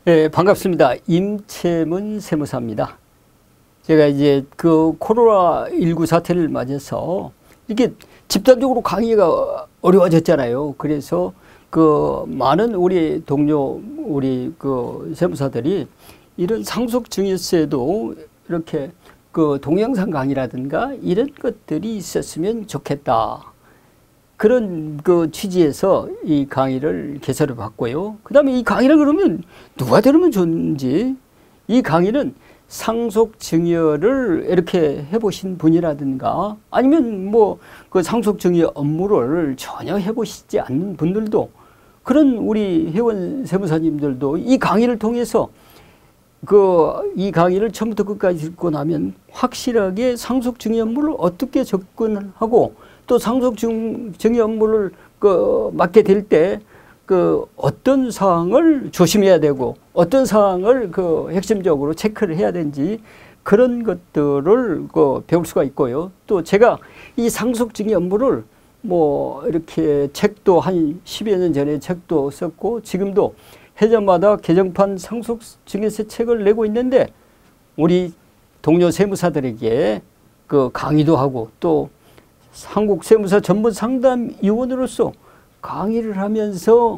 네, 반갑습니다. 임채문 세무사입니다. 제가 이제 그 코로나19 사태를 맞아서 이게 집단적으로 강의가 어려워졌잖아요. 그래서 그 많은 우리 동료, 우리 그 세무사들이 이런 상속증여세도 이렇게 그 동영상 강의라든가 이런 것들이 있었으면 좋겠다. 그런 그 취지에서 이 강의를 개설을 받고요. 그 다음에 이 강의를 그러면 누가 들으면 좋은지, 이 강의는 상속증여를 이렇게 해보신 분이라든가 아니면 뭐 그 상속증여 업무를 전혀 해보시지 않는 분들도, 그런 우리 회원 세무사님들도 이 강의를 통해서 이 강의를 처음부터 끝까지 듣고 나면 확실하게 상속증여 업무를 어떻게 접근하고 또 상속증여 업무를 맡게 될 때 어떤 사항을 조심해야 되고 어떤 사항을 핵심적으로 체크를 해야 되는지 그런 것들을 배울 수가 있고요. 또 제가 이 상속증여 업무를 뭐 이렇게 책도 한 10여 년 전에 책도 썼고 지금도 해전마다 개정판 상속증여세 책을 내고 있는데 우리 동료 세무사들에게 강의도 하고 또 한국세무사 전문상담위원으로서 강의를 하면서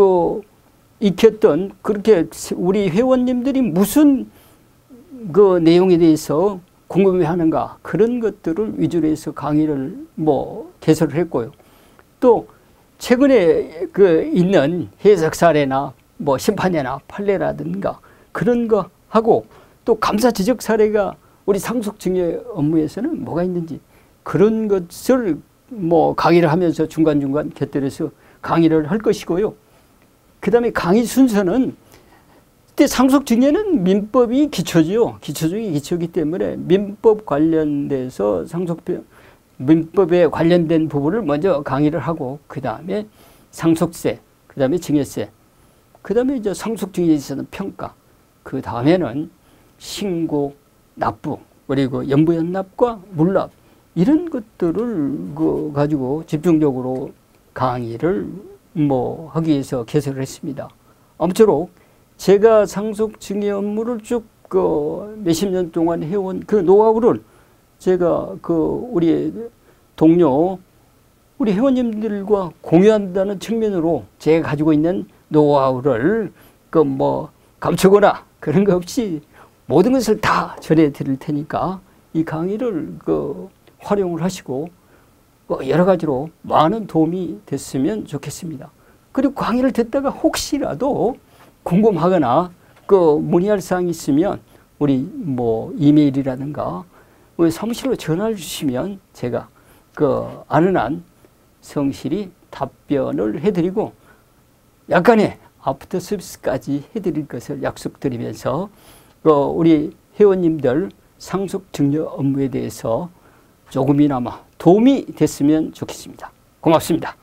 익혔던, 그렇게 우리 회원님들이 무슨 내용에 대해서 궁금해하는가, 그런 것들을 위주로 해서 강의를 개설을 했고요. 또 최근에 있는 해석 사례나 심판이나 판례라든가 그런 거 하고 또 감사 지적 사례가 우리 상속증여 업무에서는 뭐가 있는지 그런 것을 강의를 하면서 중간중간 곁들여서 강의를 할 것이고요. 그 다음에 강의 순서는 그때 상속증여는 민법이 기초지요. 기초 중에 기초이기 때문에 민법 관련돼서 민법에 관련된 부분을 먼저 강의를 하고 그 다음에 상속세, 그 다음에 증여세, 그 다음에 이제 상속증여에 있어서는 평가, 그 다음에는 신고, 납부, 그리고 연부연납과 물납, 이런 것들을 가지고 집중적으로 강의를 하기 위해서 개설을 했습니다. 아무쪼록 제가 상속증여 업무를 쭉 몇십 년 동안 해온 그 노하우를 제가 우리 동료, 우리 회원님들과 공유한다는 측면으로 제가 가지고 있는 노하우를 감추거나 그런 거 없이 모든 것을 다 전해 드릴 테니까 이 강의를 활용을 하시고 여러 가지로 많은 도움이 됐으면 좋겠습니다. 그리고 강의를 듣다가 혹시라도 궁금하거나 문의할 사항이 있으면 우리 이메일이라든가 우리 사무실로 전화를 주시면 제가 아는 한 성실히 답변을 해드리고 약간의 아프터 서비스까지 해드릴 것을 약속드리면서 우리 회원님들 상속증여 업무에 대해서 조금이나마 도움이 됐으면 좋겠습니다. 고맙습니다.